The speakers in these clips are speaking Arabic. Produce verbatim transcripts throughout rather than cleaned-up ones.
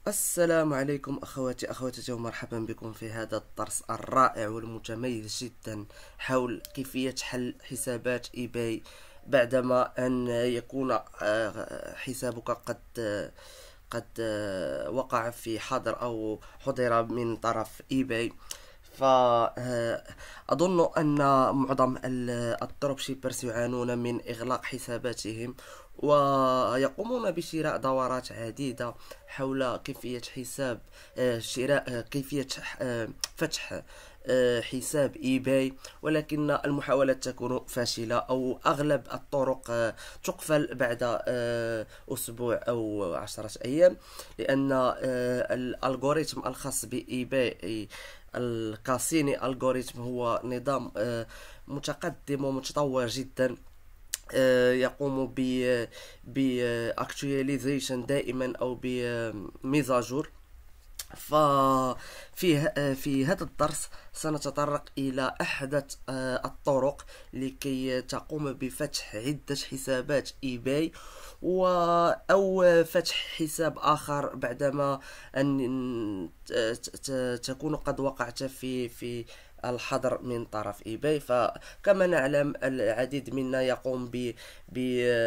السلام عليكم أخواتي أخواتي ومرحبا بكم في هذا الدرس الرائع والمتميز جدا حول كيفية حل حسابات ايباي بعدما أن يكون آه، حسابك قد آه، قد آه، وقع في حظر أو حضر من طرف ايباي. فأظن أن معظم الدروب شيبرز يعانون من إغلاق حساباتهم، ويقومون بشراء دورات عديدة حول كيفية حساب آه، شراء آه، كيفية آه، فتح آه، حساب ايباي، ولكن المحاولات تكون فاشلة أو أغلب الطرق آه، تقفل بعد آه، أسبوع أو عشرة أيام، لأن آه، الألغوريثم الخاص بايباي الكاسيني الجوريثم هو نظام آه، متقدم ومتطور جدا، آه، يقوم ب ب actualization دائما او بميزاجور. ففي في هذا الدرس سنتطرق إلى أحدث آه، الطرق لكي تقوم بفتح عدة حسابات ايباي، و أو فتح حساب آخر بعدما أن ت- ت- تكون قد وقعت في في الحظر من طرف ايباي. فكما نعلم العديد منا يقوم ب ب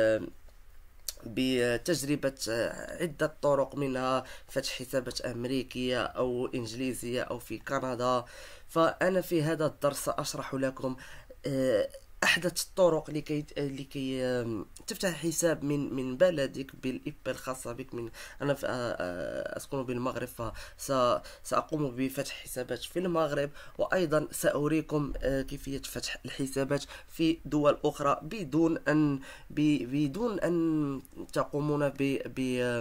بتجربة عدة طرق، منها فتح حسابات أمريكية أو إنجليزية أو في كندا. فأنا في هذا الدرس سأشرح لكم آه، أحدث الطرق لكي لكي آم، تفتح حساب من من بلدك بالإب الخاصة بك. من أنا في- آه، آه، أسكن بالمغرب، فسأقوم بفتح حسابات في المغرب، وأيضا سأريكم آه، كيفية فتح الحسابات في دول أخرى بدون أن ب- بدون أن تقومون ب ب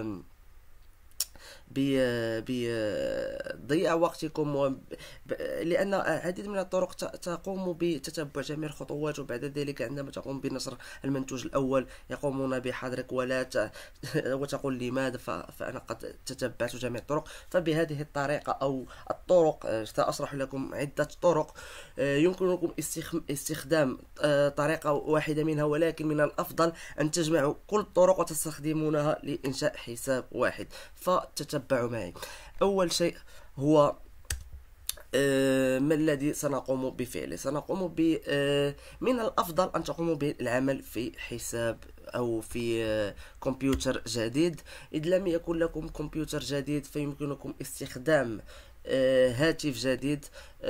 ب- بضياع وقتكم و... ب- لأن العديد من الطرق ت- تقوم بتتبع جميع الخطوات، وبعد ذلك عندما تقوم بنشر المنتوج الأول يقومون بحظرك ولا ت... وتقول لماذا. ف... فأنا قد تتبعت جميع الطرق. فبهذه الطريقة أو الطرق آه، سأشرح لكم عدة طرق آه، يمكنكم استخ... استخدام آه، طريقة واحدة منها، ولكن من الأفضل أن تجمعوا كل الطرق وتستخدمونها لإنشاء حساب واحد. فتتبعوا معي. أول شيء هو آه، ما الذي سنقوم بفعله. سنقوم ب آه، من الأفضل أن تقوموا بالعمل في حساب أو في آه، كمبيوتر جديد. إذ لم يكن لكم كمبيوتر جديد فيمكنكم استخدام آه، هاتف جديد.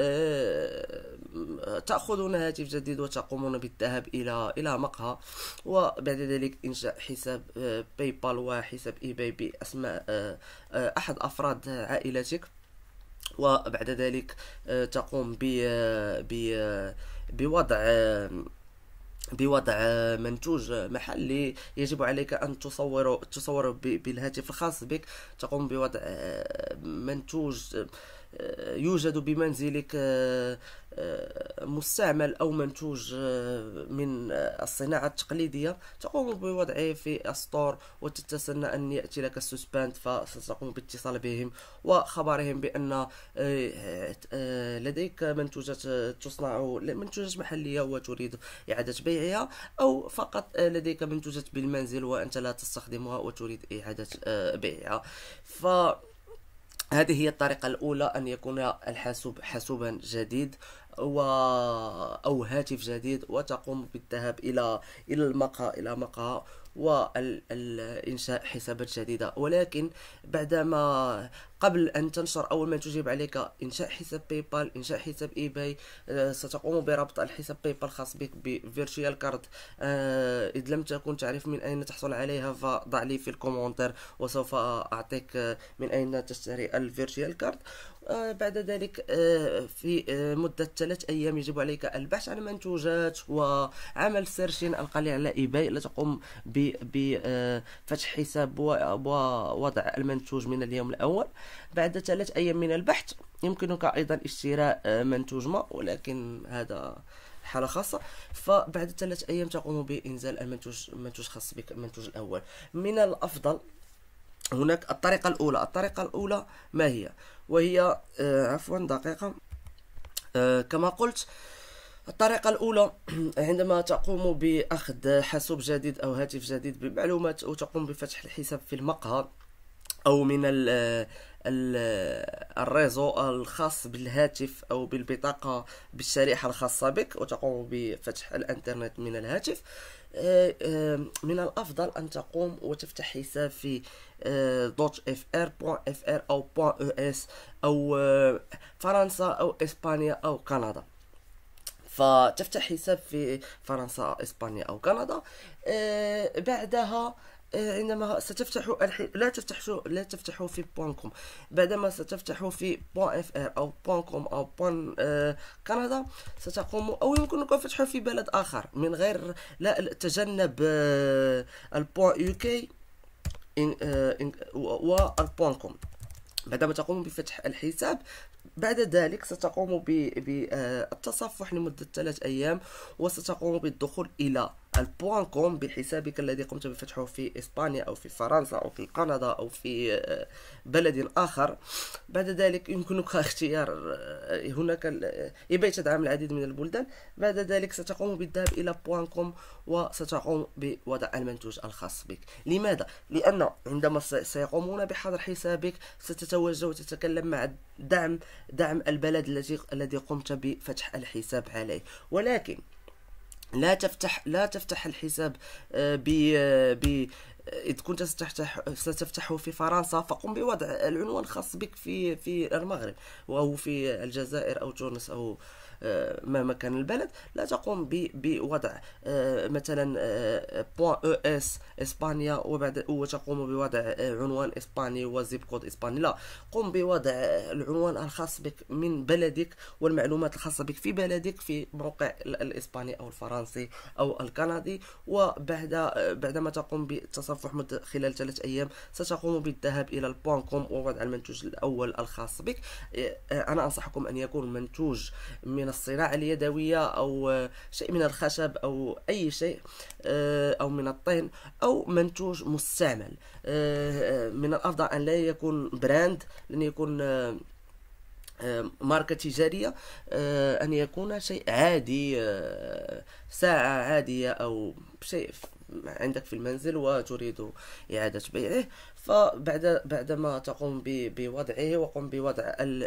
آه، تأخذون هاتف جديد وتقومون بالذهاب إلى إلى مقهى، وبعد ذلك إنشاء حساب آه، باي بال وحساب ايباي بأسماء آه، آه، أحد أفراد عائلتك. وبعد ذلك آه، تقوم ب ب بوضع آه، بوضع آه، منتوج محلي. يجب عليك أن تصور تصور ب- بالهاتف الخاص بك. تقوم بوضع آه، منتوج آه، يوجد بمنزلك، آه، آه، مستعمل أو منتوج آه، من آه، الصناعة التقليدية. تقوم بوضعه في الستور وتتسنى أن يأتي لك السوسباند، فستقوم باتصال بهم وخبرهم بأن آه، آه، لديك منتوجات آه، تصنع منتوجات محلية وتريد إعادة بيعها، أو فقط آه، لديك منتوجات بالمنزل وأنت لا تستخدمها وتريد إعادة آه، بيعها. فهذه هي الطريقة الأولى، أن يكون الحاسوب حاسوبا جديد و أو هاتف جديد، وتقوم بالذهاب إلى إلى المقهى إلى مقهى وإنشاء حسابات جديدة. ولكن بعدما قبل أن تنشر أول ما تجيب عليك إنشاء حساب باي بال، إنشاء حساب إيباي، آه، ستقوم بربط الحساب باي بال الخاص بك بفيرتشوال كارد. آه، إذ لم تكن تعرف من أين تحصل عليها فضع لي في الكومنتر وسوف أعطيك آه، من أين تشتري الفيرتشوال كارد. آه، بعد ذلك آه، في آه، مدة ثلاث أيام يجب عليك البحث عن منتوجات وعمل سيرشين القليل على إيباي لتقوم بفتح حساب ووضع المنتوج من اليوم الأول. بعد ثلاث أيام من البحث يمكنك أيضا اشتراء آه، منتوج ما، ولكن هذا حالة خاصة. فبعد ثلاث أيام تقوم بإنزال المنتوج المنتوج خاص بك، المنتوج الأول. من الأفضل هناك الطريقة الأولى. الطريقة الأولى ما هي؟ وهي آه، عفوا دقيقة. آه، كما قلت، الطريقة الأولى عندما تقوم بأخذ حاسوب جديد أو هاتف جديد بمعلومات وتقوم بفتح الحساب في المقهى، أو من ال ال الريزو الخاص بالهاتف أو بالبطاقة بالشريحة الخاصة بك، وتقوم بفتح الإنترنت من الهاتف. آه، آه، من الأفضل أن تقوم وتفتح حساب في دوت اف ار بوان اف ار أو بوان او اس أو آه، فرنسا أو إسبانيا أو كندا. فتفتح حساب في فرنسا أو إسبانيا أو كندا. آه، بعدها آه، عندما ستفتح الح... لا تفتح لا تفتحوا في بوان كوم. بعدما ستفتحوا في بوان اف ار او بوان كوم او بوان آه كندا، ستقوم او يمكنكم فتحه في بلد اخر من غير لا تجنب آه البوان يو كي والبوان كوم. بعدما تقوم بفتح الحساب، بعد ذلك ستقوم بالتصفح لمدة ثلاث أيام، وستقوم بالدخول إلى البوان كوم بحسابك الذي قمت بفتحه في إسبانيا أو في فرنسا أو في كندا أو في آه، بلد آخر. بعد ذلك يمكنك اختيار آه، هناك إيباي تدعم العديد من البلدان. بعد ذلك ستقوم بالذهاب إلى بوان كوم وستقوم بوضع المنتوج الخاص بك. لماذا؟ لأن عندما سيقومون بحظر حسابك ستتوجه وتتكلم مع دعم دعم البلد الذي الذي قمت بفتح الحساب عليه. ولكن لا تفتح لا تفتح الحساب ب ب إذا كنت ستفتح ستفتحه في فرنسا، فقم بوضع العنوان الخاص بك في في المغرب أو في الجزائر أو تونس أو ما مكان البلد. لا تقوم بوضع مثلا بوان او اس اسبانيا وبعد وتقوم بوضع عنوان اسباني وزيب كود اسباني. لا، قم بوضع العنوان الخاص بك من بلدك والمعلومات الخاصة بك في بلدك في موقع الاسباني او الفرنسي او الكندي. وبعد بعدما تقوم بالتصفح مدة خلال ثلاث ايام، ستقوم بالذهاب الى البوان كوم ووضع المنتوج الاول الخاص بك. انا انصحكم ان يكون منتوج من الصناعة اليدوية أو شيء من الخشب أو أي شيء أو من الطين أو منتوج مستعمل. من الأفضل أن لا يكون براند، لأن يكون ماركة تجارية، أن يكون شيء عادي، ساعة عادية أو شيء عندك في المنزل وتريد إعادة بيعه. فبعد بعدما تقوم بوضعه وقم بوضع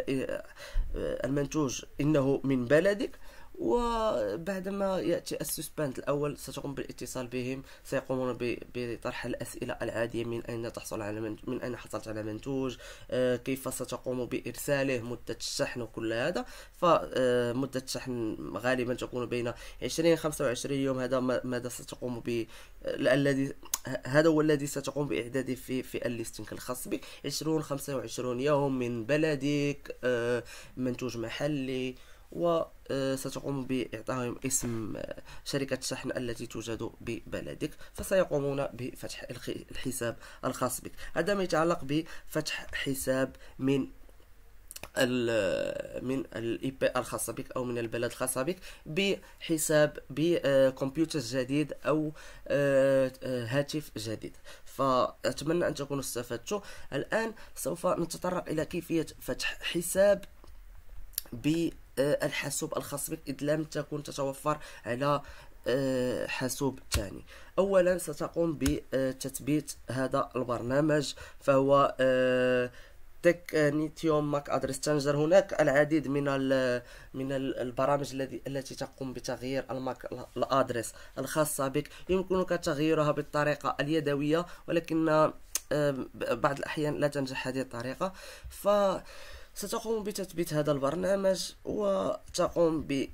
المنتوج إنه من بلدك، وبعدما يأتي السسبند الأول ستقوم بالاتصال بهم، سيقومون بطرح الأسئلة العادية: من أين تحصل على من, من أين حصلت على منتوج، آه كيف ستقوم بإرساله، مدة الشحن وكل هذا. فمدة الشحن غالبا تكون بين عشرين خمسة وعشرين يوم. هذا ماذا ستقوم ب الذي هذا هو الذي ستقوم بإعداده في في الليستنج الخاص بك. عشرين خمسة وعشرين يوم من بلدك، آه منتوج محلي، وستقوم بإعطائهم اسم شركة الشحن التي توجد ببلدك، فسيقومون بفتح الحساب الخاص بك. هذا ما يتعلق بفتح حساب من ال من الاي بي الخاصه بك او من البلد الخاصه بك بحساب بكمبيوتر جديد او هاتف جديد. فاتمنى ان تكونوا استفدتوا. الان سوف نتطرق الى كيفيه فتح حساب بالحاسوب الخاص بك إذ لم تكن تتوفر على حاسوب ثاني. أولا ستقوم بتثبيت هذا البرنامج، فهو تكنيتيوم ماك ادريس تشانجر. هناك العديد من من البرامج التي التي تقوم بتغيير الماك الادريس الخاصة بك. يمكنك تغييرها بالطريقة اليدوية، ولكن بعض الأحيان لا تنجح هذه الطريقة. ف ستقوم بتثبيت هذا البرنامج وتقوم ب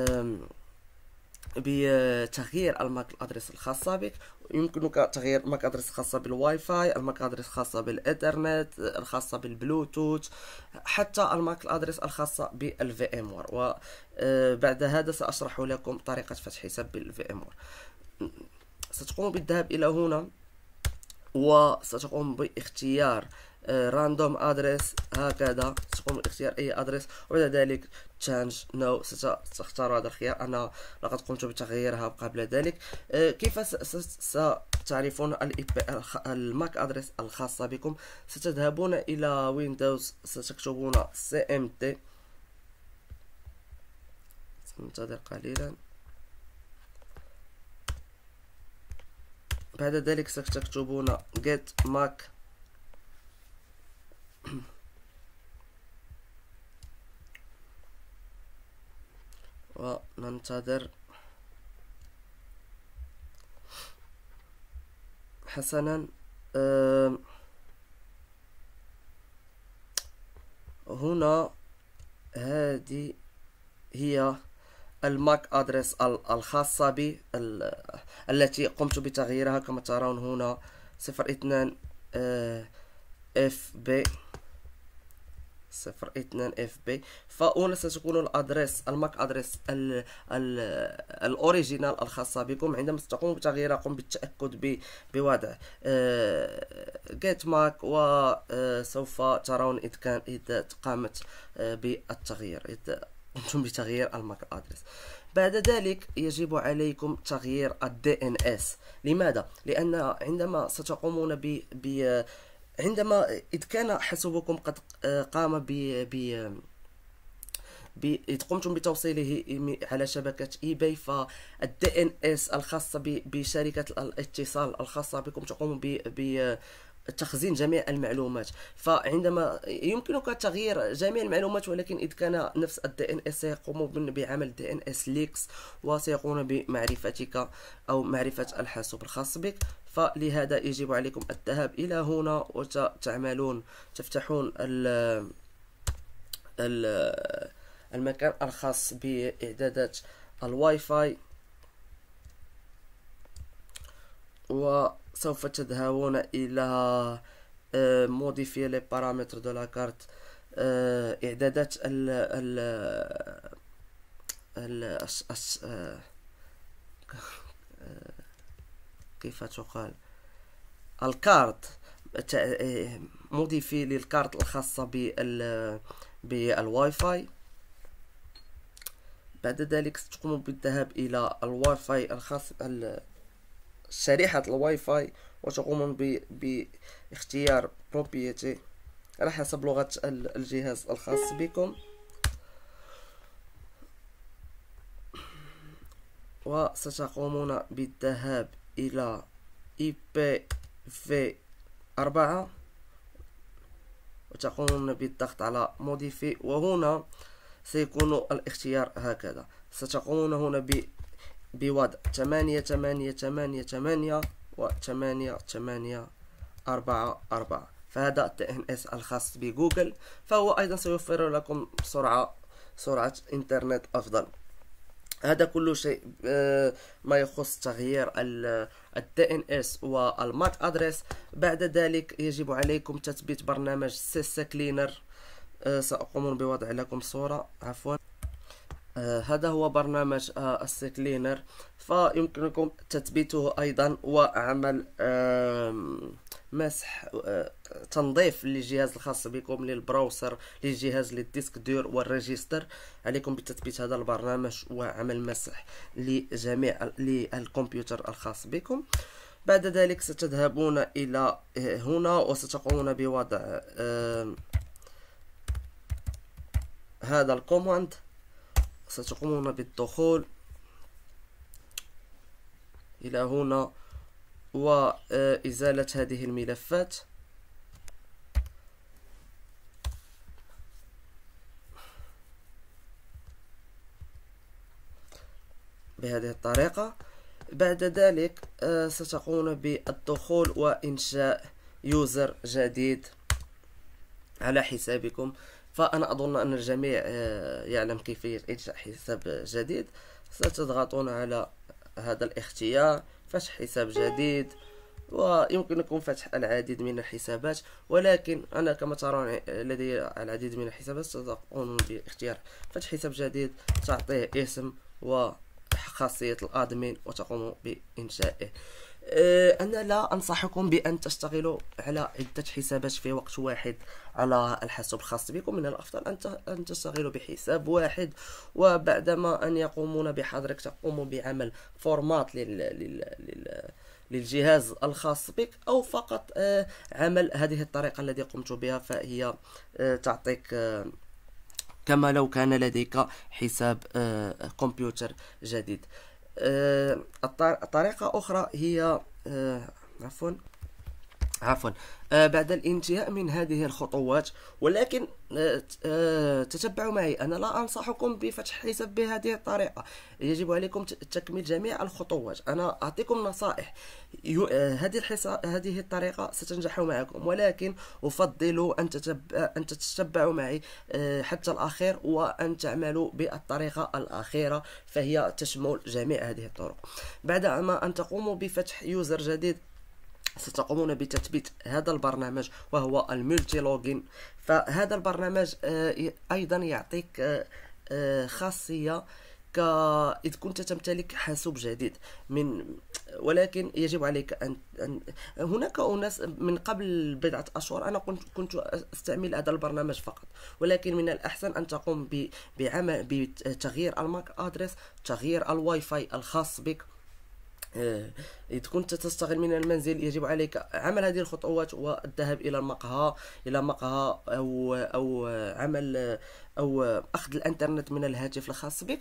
بتغيير الماك ادريس الخاصة بك. يمكنك تغيير الماك ادريس الخاصة بالواي فاي، الماك ادريس الخاصة بالإنترنت، الخاصة بالبلوتوث، حتى الماك ادريس الخاصة بالفي ام وير. وبعد هذا سأشرح لكم طريقة فتح حساب بالفي ام وير. ستقوم بالذهاب إلى هنا وستقوم باختيار راندوم ادريس هكذا. تقوم باختيار اي ادريس وبعد ذلك تشانج نو. ستختار هذا الخيار. انا لقد قمت بتغييرها قبل ذلك. كيف ستعرفون الماك ادريس الخاصة بكم؟ ستذهبون الى ويندوز، ستكتبون سي ام تي. سننتظر قليلا. بعد ذلك ستكتبون get mac وننتظر. حسنا، أه هنا هذه هي الماك ادريس الخاصة بي التي قمت بتغييرها كما ترون هنا صفر اثنان اف بي صفر اثنان اف بي. فهنا ستكون الادريس الماك ادريس ال ال الاوريجينال الخاصة بكم. عندما تقوم بتغييرها قم بالتأكد بوضع جيت ماك، وسوف ترون إذا كان إذا قامت بالتغيير، إذا قمتم بتغيير الماك ادريس. بعد ذلك يجب عليكم تغيير الدي ان اس. لماذا؟ لأن عندما ستقومون ب ب عندما إذا كان حاسوبكم قد قام ب ب إذ قمتم بتوصيله على شبكة اي باي، فالدي ان اس الخاصة بشركة الاتصال الخاصة بكم تقوم ب تخزين جميع المعلومات. فعندما يمكنك تغيير جميع المعلومات، ولكن إذا كان نفس ال دي إن إس سيقوم بعمل دي إن إس ليكس وسيقومون بمعرفتك أو معرفة الحاسوب الخاص بك. فلهذا يجب عليكم الذهاب إلى هنا وتعملون تفتحون ال المكان الخاص بإعدادات الواي فاي، وسوف تذهبون إلى موديفي لي بارامتر دو لا كارت، إعدادات ال ال ال كيف تقال الكارت، موديفي للكارت الخاصة بال بالواي فاي. بعد ذلك ستقوم بالذهاب إلى الواي فاي الخاص شريحة الواي فاي، وتقومون باختيار بروبريتي على حسب لغة الجهاز الخاص بكم، وستقومون بالذهاب إلى اي بي في أربعة وتقومون بالضغط على موديفي، وهنا سيكون الاختيار هكذا. ستقومون هنا ب بوضع ثمانية ثمانية ثمانية ثمانية و ثمانية ثمانية أربعة أربعة. فهذا ال دي إن إس الخاص بجوجل، فهو أيضا سيوفر لكم سرعة سرعة إنترنت أفضل. هذا كل شيء ما يخص تغيير ال دي إن إس والماك أدريس. بعد ذلك يجب عليكم تثبيت برنامج سيس كلينر. سأقوم بوضع لكم صورة، عفوا. آه هذا هو برنامج آه السكلينر، فيمكنكم تثبيته أيضا وعمل آه مسح آه تنظيف للجهاز الخاص بكم، للبراوسر، للجهاز، للديسك دور والريجستر. عليكم بتثبيت هذا البرنامج وعمل مسح لجميع للكمبيوتر الخاص بكم. بعد ذلك ستذهبون إلى هنا وستقومون بوضع آه هذا الكوماند. ستقومون بالدخول إلى هنا وإزالة هذه الملفات. بهذه الطريقة. بعد ذلك ستقومون بالدخول وإنشاء يوزر جديد على حسابكم. فأنا أظن أن الجميع يعلم كيفية إنشاء حساب جديد. ستضغطون على هذا الاختيار فتح حساب جديد، ويمكنكم فتح العديد من الحسابات، ولكن أنا كما ترون لدي العديد من الحسابات. ستقومون باختيار فتح حساب جديد، تعطيه اسم وخاصية الأدمين وتقوموا بإنشائه. أنا لا أنصحكم بأن تشتغلوا على عدة حسابات في وقت واحد على الحاسوب الخاص بكم. من الأفضل أن تشتغلوا بحساب واحد، وبعدما أن يقومون بحضرك تقوموا بعمل فورمات لل... لل... لل... للجهاز الخاص بك، أو فقط عمل هذه الطريقة التي قمت بها، فهي تعطيك كما لو كان لديك حساب كمبيوتر جديد. الطريقة أخرى هي عفوا عفوا. آه، بعد الانتهاء من هذه الخطوات، ولكن آه، آه، تتبعوا معي، أنا لا أنصحكم بفتح حساب بهذه الطريقة. يجب عليكم ت- تكميل جميع الخطوات. أنا أعطيكم نصائح. يو- آه، هذه الحساب هذه الطريقة ستنجح معكم، ولكن أفضل أن تتبع أن تتبعوا معي آه، حتى الأخير، وأن تعملوا بالطريقة الأخيرة، فهي تشمل جميع هذه الطرق. بعد ما أن تقوموا بفتح يوزر جديد، ستقومون بتثبيت هذا البرنامج وهو الملتي لوجين. فهذا البرنامج آه، أيضا يعطيك آه، آه، خاصية ك إذ كنت تمتلك حاسوب جديد من ولكن يجب عليك أن, أن هناك أناس من قبل بضعة أشهر أنا كنت كنت أستعمل هذا البرنامج فقط، ولكن من الأحسن أن تقوم ب- بعمل بتغيير الماك أدرس، تغيير الواي فاي الخاص بك. آه، إذا كنت تشتغل من المنزل يجب عليك عمل هذه الخطوات والذهاب إلى المقهى إلى مقهى أو أو عمل أو أخذ الإنترنت من الهاتف الخاص بك،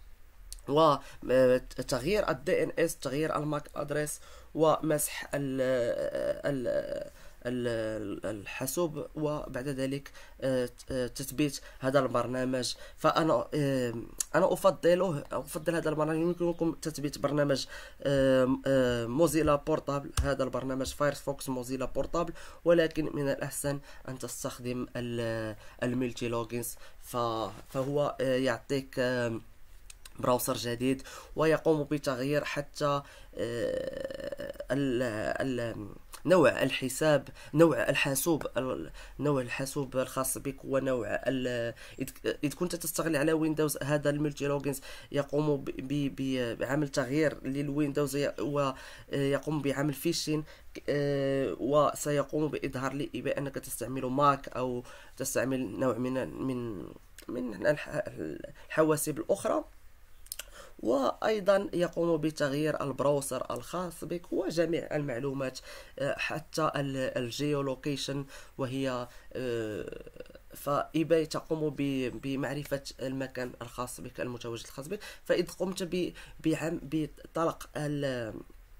وتغيير الدي ان اس، تغيير الماك ادرس، ومسح ال ال ال- الحاسوب، وبعد ذلك آه، آه، تثبيت هذا البرنامج. فانا آه، انا افضله افضل هذا البرنامج. يمكنكم تثبيت برنامج آه، آه، موزيلا بورتابل، هذا البرنامج فايرفوكس موزيلا بورتابل، ولكن من الاحسن ان تستخدم ال- الملتي لوجينز. ف- فهو آه، يعطيك آه، براوسر جديد، ويقوم بتغيير حتى آه، ال ال نوع الحساب، نوع الحاسوب، ال- نوع الحاسوب الخاص بك، ونوع ال- إذ إذ كنت تستغل على ويندوز، هذا الملتي لوجينز يقوم ب- ب- ب- بعمل تغيير للويندوز، ي- ويقوم بعمل فيشين، آه، وسيقوم بإظهار لي بأنك تستعمل ماك أو تستعمل نوع من من من الح- الحواسيب الأخرى. وأيضا يقوم بتغيير البراوزر الخاص بك وجميع المعلومات، آه، حتى الجيولوكيشن، وهي آه، فإيباي تقوم ب- بمعرفة المكان الخاص بك، المتواجد الخاص بك. فإذا قمت ب- بعم- بطلق ال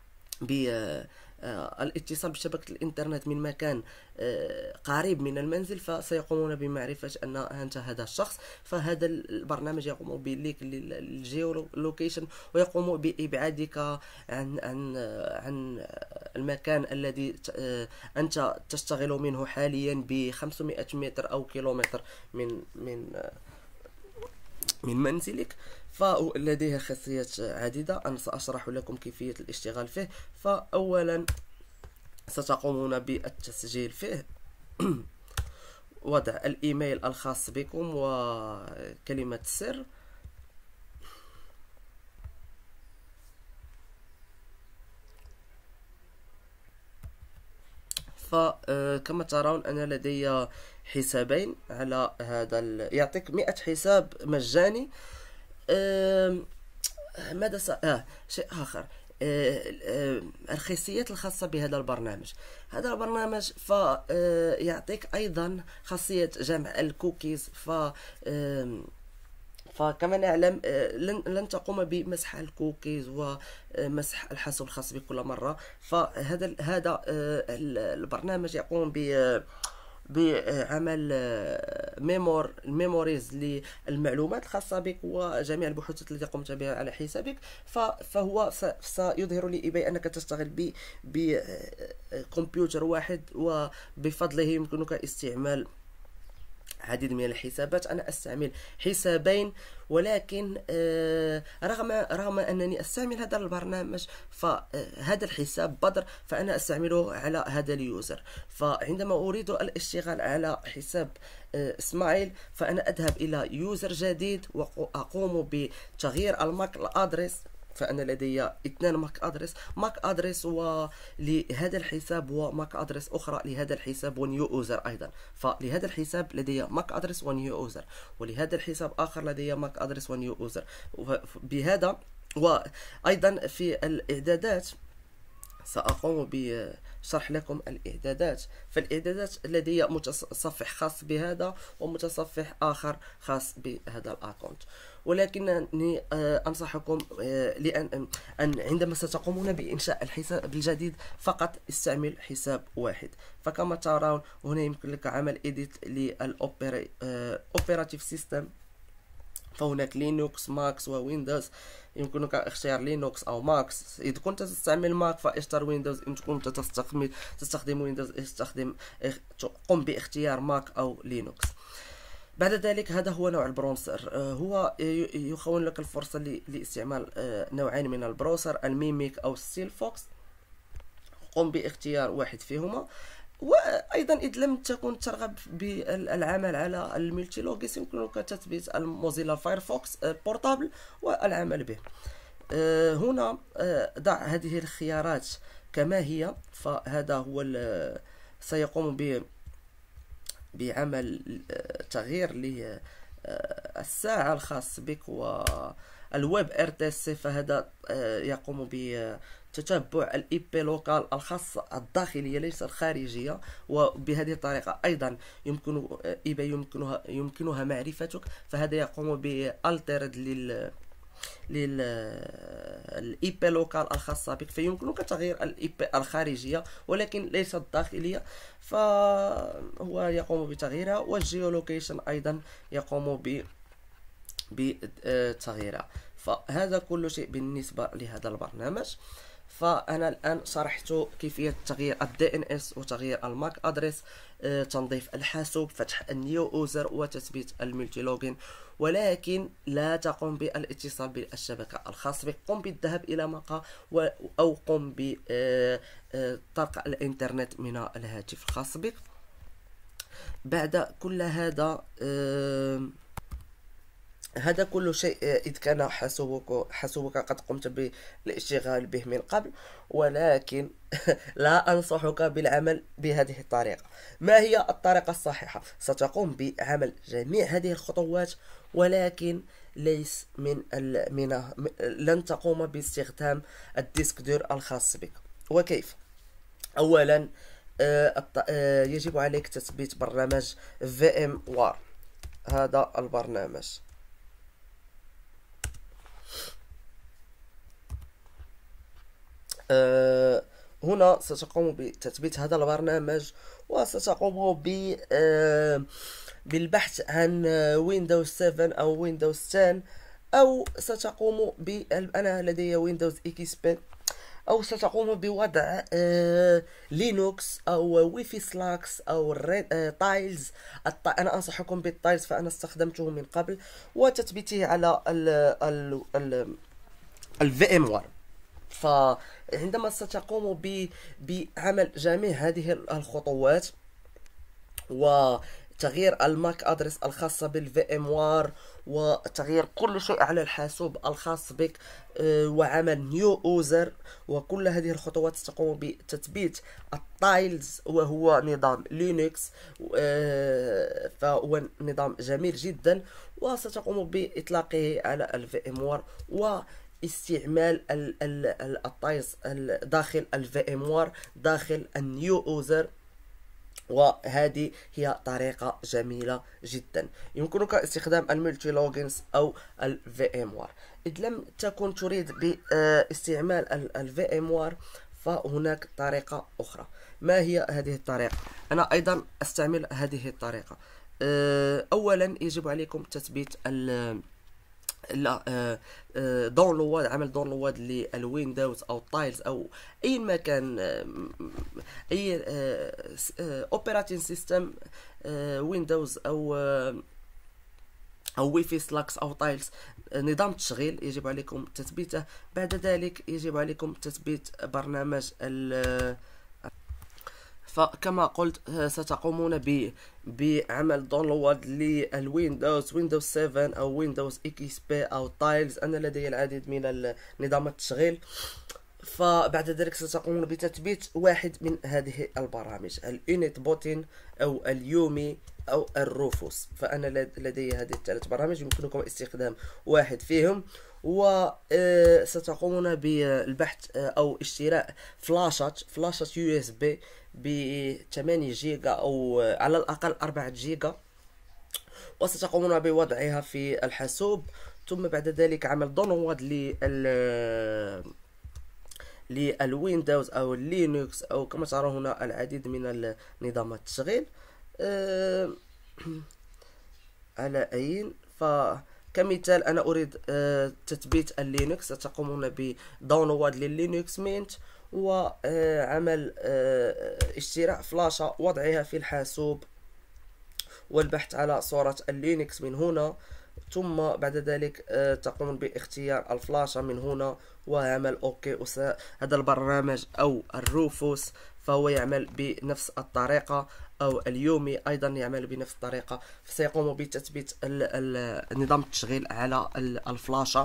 بالاتصال بشبكة الإنترنت من مكان آه، قريب من المنزل، فسيقومون بمعرفة أن أنت هذا الشخص. فهذا البرنامج يقوم بليك للجيو لوكيشن، ويقوم بإبعادك عن عن عن المكان الذي ت- آه، أنت تشتغل منه حاليا ب خمسمائة متر أو كيلومتر من من آه، من منزلك. فلديه خاصيات عديدة، أنا سأشرح لكم كيفية الاشتغال فيه. فأولا ستقومون بالتسجيل فيه، وضع الإيميل الخاص بكم وكلمة السر. فكما ترون أنا لدي حسابين على هذا ال... يعطيك مئة حساب مجاني. أم، ماذا س... آه شيء آخر، آه، آه، الخاصيات الخاصة بهذا البرنامج. هذا البرنامج فيعطيك أيضا خاصية جمع الكوكيز. ف آم، فكما نعلم آه، لن لن تقوم بمسح الكوكيز ومسح الحاسوب الخاص بك كل مرة. فهذا هذا آه، البرنامج يقوم ب بعمل آه، ميمور الميموريز للمعلومات الخاصة بك وجميع البحوثات التي قمت بها على حسابك. ف- فهو س- سيظهر لي بأنك تشتغل ب بكمبيوتر واحد، وبفضله يمكنك استعمال عديد من الحسابات. أنا أستعمل حسابين، ولكن آه، رغم رغم أنني أستعمل هذا البرنامج، فهذا الحساب بدر فأنا أستعمله على هذا اليوزر. فعندما أريد الاشتغال على حساب آه، اسماعيل، فأنا أذهب إلى يوزر جديد وأقوم بتغيير الماك الأدرس. فأنا لدي اثنان ماك أدرس، ماك أدرس ولهذا الحساب وماك أدرس أخرى لهذا الحساب ونيو يوزر أيضا. فلهذا الحساب لدي ماك أدرس ونيو يوزر، ولهذا الحساب آخر لدي ماك أدرس ونيو يوزر. بهذا، وأيضا في الإعدادات سأقوم بشرح لكم الإعدادات. فالإعدادات لدي متصفح خاص بهذا ومتصفح آخر خاص بهذا الأكونت. ولكنني آه، أنصحكم آه، لأن أن عندما ستقومون بإنشاء الحساب الجديد فقط استعمل حساب واحد. فكما ترون هنا يمكن لك عمل إديت للأوبراتيف سيستم، فهناك لينوكس ماكس وويندوز. يمكنك اختيار لينوكس او ماكس. اذا كنت تستعمل ماك فاختر ويندوز، ان كنت تستخدم تستخدم ويندوز استخدم قم باختيار ماك او لينوكس. بعد ذلك هذا هو نوع البراوزر. هو يخول لك الفرصة لاستعمال نوعين من البراوزر، الميميك او ستيل فوكس. قم باختيار واحد فيهما. وايضا اذا لم تكن ترغب بالعمل على الملتي لوجيس يمكنك تثبيت الموزيلا فايرفوكس بورتابل والعمل به. هنا ضع هذه الخيارات كما هي، فهذا هو سيقوم ب بعمل تغيير للساعة الخاص بك. والويب ار تي سي فهذا يقوم بتتبع الاي بي لوكال الخاصة الداخلية ليس الخارجية، وبهذه الطريقة ايضا يمكن اي بي يمكنها يمكنها معرفتك، فهذا يقوم بالترد لل للاي بي لوكال الخاصه بك، فيمكنك تغيير الاي بي الخارجيه ولكن ليس الداخليه، فهو يقوم بتغييرها. والجيولوكيشن ايضا يقوم ب بتغييرها. فهذا كل شيء بالنسبه لهذا البرنامج. فانا الان شرحت كيفيه تغيير الدي ان اس وتغيير الماك ادريس، آه، تنظيف الحاسوب، فتح النيو يوزر وتثبيت الملتي لوجين، ولكن لا تقوم بالاتصال بالشبكه الخاص بك. قم بالذهاب الى مقهى او قم بطرق الانترنت من الهاتف الخاص بك. بعد كل هذا آه هذا كل شيء إذ كان حاسوبك حاسوبك قد قمت بالاشتغال به من قبل، ولكن لا أنصحك بالعمل بهذه الطريقة. ما هي الطريقة الصحيحة؟ ستقوم بعمل جميع هذه الخطوات، ولكن ليس من, من لن تقوم باستخدام الديسك دور الخاص بك. وكيف؟ أولا يجب عليك تثبيت برنامج في ام وار. هذا البرنامج أه هنا ستقوم بتثبيت هذا البرنامج، وستقوم ب أه بالبحث عن ويندوز سبعة أو ويندوز عشرة، أو ستقوم ب أنا لدي ويندوز إكس بي، أو ستقوم بوضع أه لينوكس أو ويفي سلاكس أو أه تايلز. أنا أنصحكم بالتايلز فأنا استخدمته من قبل، وتثبيته على ال ال ال الفي ام وار. فعندما ستقوم بعمل جميع هذه الخطوات وتغيير الماك ادرس الخاصة بالفي ام وار وتغيير كل شيء على الحاسوب الخاص بك وعمل نيو يوزر، وكل هذه الخطوات ستقوم بتثبيت التايلز وهو نظام لينكس، فهو نظام جميل جدا، وستقوم بإطلاقه على الفي ام وار و استعمال التايلز داخل الفي ام وار داخل النيو يوزر. وهذه هي طريقة جميلة جدا. يمكنك استخدام الملتي لوجينز او الفي ام وار. اذا لم تكن تريد باستعمال الفي ام وار فهناك طريقة اخرى. ما هي هذه الطريقة؟ انا ايضا استعمل هذه الطريقة. اولا يجب عليكم تثبيت ال لا داونلود عمل داونلود للويندوز او تايلز او اي مكان، اي اوبراتينج سيستم ويندوز او او ويفي سلاكس او تايلز، نظام تشغيل يجب عليكم تثبيته. بعد ذلك يجب عليكم تثبيت برنامج ال فكما قلت ستقومون ب بعمل داونلود للويندوز ويندوز سبعة او ويندوز اكس بي او تايلز. انا لدي العديد من نظامات التشغيل. فبعد ذلك ستقومون بتثبيت واحد من هذه البرامج، اليونيت بوتين او اليومي او الروفوس. فانا لدي هذه الثلاث برامج، يمكنكم استخدام واحد فيهم. وستقومون بالبحث او اشتراء فلاشات فلاشات يو اس بي ب ثمانية جيجا او على الاقل أربعة جيجا، وستقومون بوضعها في الحاسوب. ثم بعد ذلك عمل داونلود لل للويندوز او اللينكس او كما ترى هنا العديد من نظامات التشغيل. أه على أي فكمثال أنا أريد أه تثبيت اللينكس، ستقومون بداونلود لللينكس مينت وعمل أه اشتراء فلاشة، وضعها في الحاسوب والبحث على صورة اللينكس من هنا، ثم بعد ذلك أه تقوم باختيار الفلاشة من هنا وعمل اوكي. هذا البرنامج او الروفوس فهو يعمل بنفس الطريقة، او اليومي ايضا يعمل بنفس الطريقة، فسيقوم بتثبيت نظام التشغيل على الفلاشة،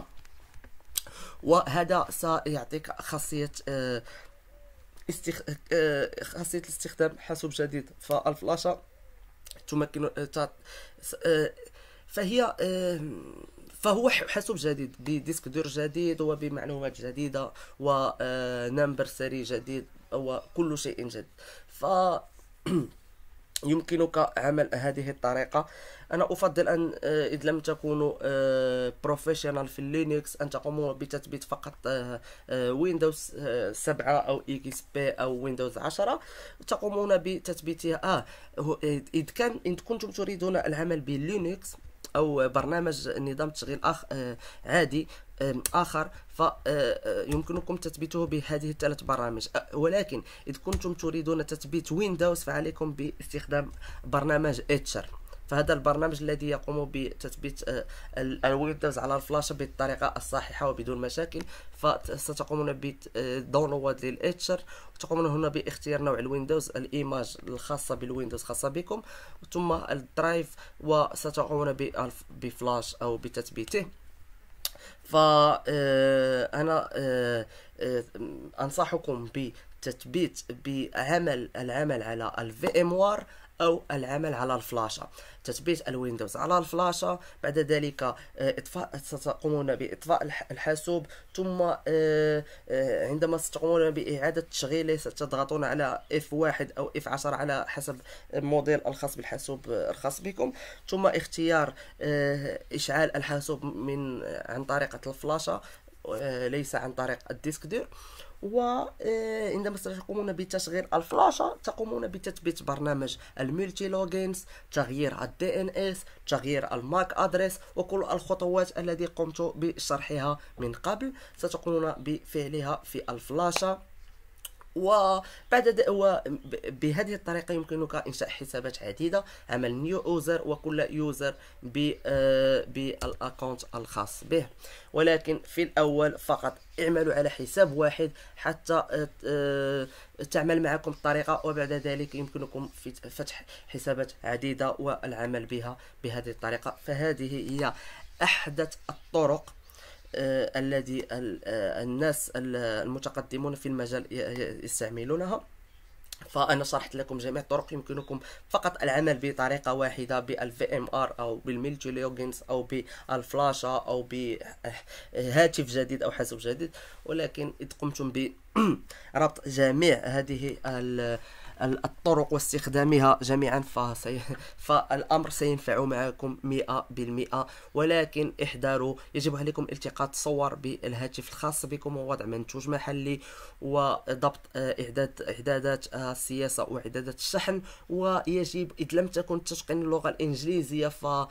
وهذا سيعطيك خاصية أه استخ... أه خاصية الاستخدام حاسوب جديد. فالفلاشة تمكن أه فهي أه فهو حاسوب جديد بديسك دور جديد وبمعلومات جديدة ونمبر سري جديد وكل شيء جديد. ف يمكنك عمل هذه الطريقة. أنا أفضل أن إذا لم تكونوا بروفيشنال في اللينكس أن تقوموا بتثبيت فقط ويندوز سبعة أو إكس بي أو ويندوز عشرة، تقومون بتثبيتها. آه إذا كان إن كنتم تريدون العمل باللينكس أو برنامج نظام تشغيل أخ آه عادي آه آخر، فيمكنكم تثبيته بهذه الثلاث برامج. ولكن إذا كنتم تريدون تثبيت ويندوز فعليكم باستخدام برنامج إتشر، فهذا البرنامج الذي يقوم بتثبيت الويندوز على الفلاشة بالطريقة الصحيحة وبدون مشاكل. فستقومون بداونلود للإتشر، وتقومون هنا باختيار نوع الويندوز، الإيماج الخاصة بالويندوز خاصة بكم، ثم الدرايف، وستقومون بفلاش أو بتثبيته. فأنا أنصحكم بتثبيت بعمل العمل على الفي ام وار أو العمل على الفلاشة. تثبيت الويندوز على الفلاشة، بعد ذلك إطفاء ستقومون بإطفاء الحاسوب، ثم عندما ستقومون بإعادة تشغيله ستضغطون على إف واحد أو إف عشرة على حسب الموديل الخاص بالحاسوب الخاص بكم، ثم اختيار إشعال الحاسوب من عن طريقة الفلاشة ليس عن طريق الديسك دور. وعندما تقومون بتشغيل الفلاشة تقومون بتثبيت برنامج الملتي لوجينز، تغيير الدي ان اس، تغيير الماك ادريس، وكل الخطوات التي قمت بشرحها من قبل ستقومون بفعلها في الفلاشة. وبعد بهذه الطريقة يمكنك إنشاء حسابات عديدة، عمل نيو يوزر وكل يوزر بالاكونت الخاص به. ولكن في الأول فقط اعملوا على حساب واحد حتى تعمل معكم الطريقة، وبعد ذلك يمكنكم فتح حسابات عديدة والعمل بها بهذه الطريقة. فهذه هي أحدث الطرق آه الذي آه الناس المتقدمون في المجال يستعملونها. فأنا شرحت لكم جميع الطرق، يمكنكم فقط العمل بطريقة واحدة بالفي ام ار أو بالملتي لوجينز أو بالفلاشة أو بهاتف جديد أو حاسوب جديد. ولكن إذا قمتم بربط جميع هذه الطرق واستخدامها جميعا فسي... فالأمر سينفع معكم مئة بالمئة. ولكن احذروا، يجب عليكم التقاط صور بالهاتف الخاص بكم ووضع منتوج محلي وضبط إعداد إعدادات السياسة وإعدادات الشحن. ويجب إذا لم تكن تتقن اللغة الإنجليزية فقم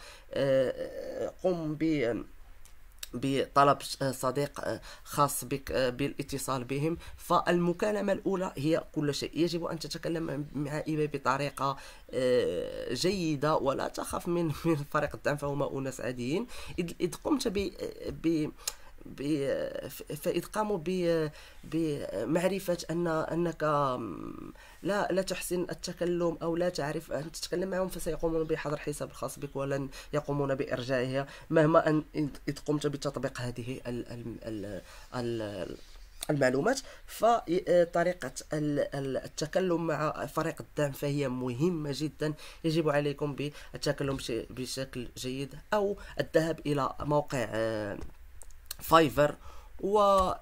ب بطلب صديق خاص بك بالاتصال بهم. فالمكالمة الأولى هي كل شيء، يجب أن تتكلم مع إيباي بطريقة جيدة ولا تخاف من من فريق الدعم، فهم أناس عاديين. إذ قمت ب ب فإذ قاموا بمعرفة أن أنك لا لا تحسن التكلم أو لا تعرف أن تتكلم معهم فسيقومون بحظر حساب الخاص بك ولن يقومون بإرجاعها مهما أن إذ قمت بتطبيق هذه ال ال ال المعلومات. فطريقة التكلم مع فريق الدعم فهي مهمة جدا، يجب عليكم بالتكلم بشكل جيد أو الذهاب إلى موقع فايفر و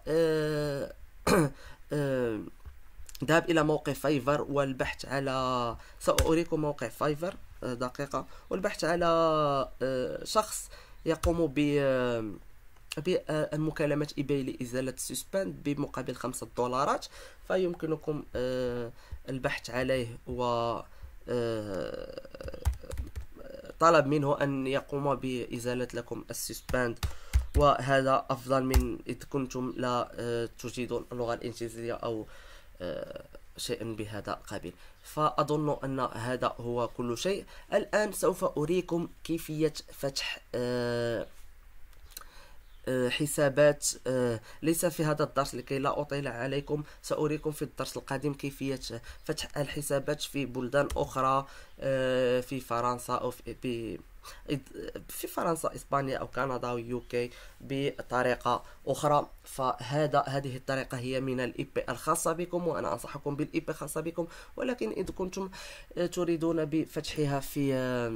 ذهب إلى موقع فايفر والبحث على، سأريكم موقع فايفر دقيقة، والبحث على شخص يقوم ب بمكالمة ايباي لإزالة السسباند بمقابل خمسة دولارات، فيمكنكم البحث عليه و طلب منه أن يقوم بإزالة لكم السسباند. وهذا أفضل من إذ كنتم لا تجيدون اللغة الإنجليزية أو شيء بهذا القبيل. فأظن أن هذا هو كل شيء. الآن سوف أريكم كيفية فتح حسابات، ليس في هذا الدرس لكي لا أطيل عليكم، سأريكم في الدرس القادم كيفية فتح الحسابات في بلدان أخرى، في فرنسا أو في في فرنسا، إسبانيا أو كندا أو يوكي بطريقة أخرى. فهذا هذه الطريقة هي من الإي بي الخاصة بكم، وأنا أنصحكم بالإي بي الخاصة بكم. ولكن إذا كنتم تريدون بفتحها في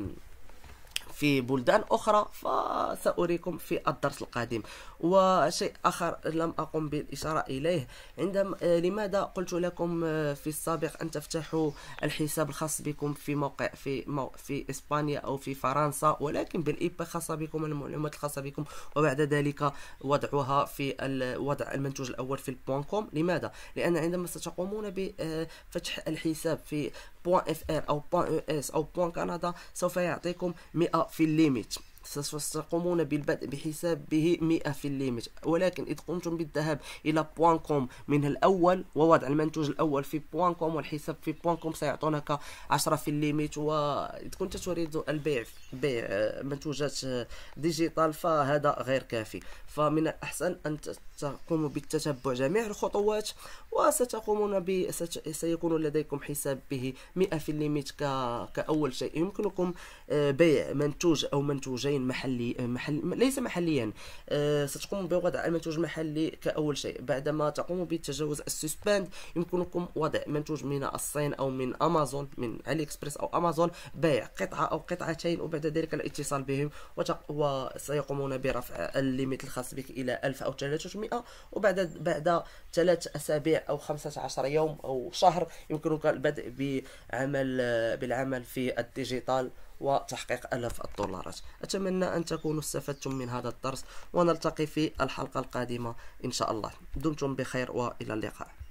في بلدان أخرى فسأريكم في الدرس القادم. وشيء آخر لم أقم بالإشارة إليه، عندما لماذا قلت لكم في السابق أن تفتحوا الحساب الخاص بكم في موقع في مو في إسبانيا أو في فرنسا، ولكن بالإي بي الخاصة بكم، المعلومات الخاصة بكم، وبعد ذلك وضعها في وضع المنتوج الأول في البوان كوم. لماذا؟ لأن عندما ستقومون بفتح الحساب في بوان اف ار او بوان او اس او بوان كندا سوف يعطيكم مئة في الليميت، ستقومون بالبدء بحسابه مئة في الليميت. ولكن إذا قمتم بالذهاب إلى بوان كوم من الأول ووضع المنتوج الأول في بوان كوم والحساب في بوان كوم سيعطونك عشرة في الليميت. وإذا كنت تريد البيع بيع منتوجات ديجيتال فهذا غير كافي. فمن الأحسن أن تقوموا بالتتبع جميع الخطوات، وستقومون ب سيكون لديكم حساب به مئة في الليميت كأول شيء. يمكنكم بيع منتوج أو منتوجين محلي محل ليس محليا، ستقوموا بوضع المنتوج المحلي كأول شيء. بعدما تقوموا بتجاوز السسباند يمكنكم وضع منتوج من الصين أو من أمازون، من علي إكسبريس أو أمازون، بيع قطعة أو قطعتين، وبعد ذلك الاتصال بهم وسيقومون برفع الليميت الخاص بك إلى ألف أو ثلاثمئة. وبعد بعد ثلاث أسابيع أو خمسة عشر يوم أو شهر يمكنك البدء بعمل بالعمل في الديجيتال وتحقيق ألاف الدولارات. أتمنى أن تكونوا استفدتم من هذا الدرس، ونلتقي في الحلقة القادمة إن شاء الله. دمتم بخير وإلى اللقاء.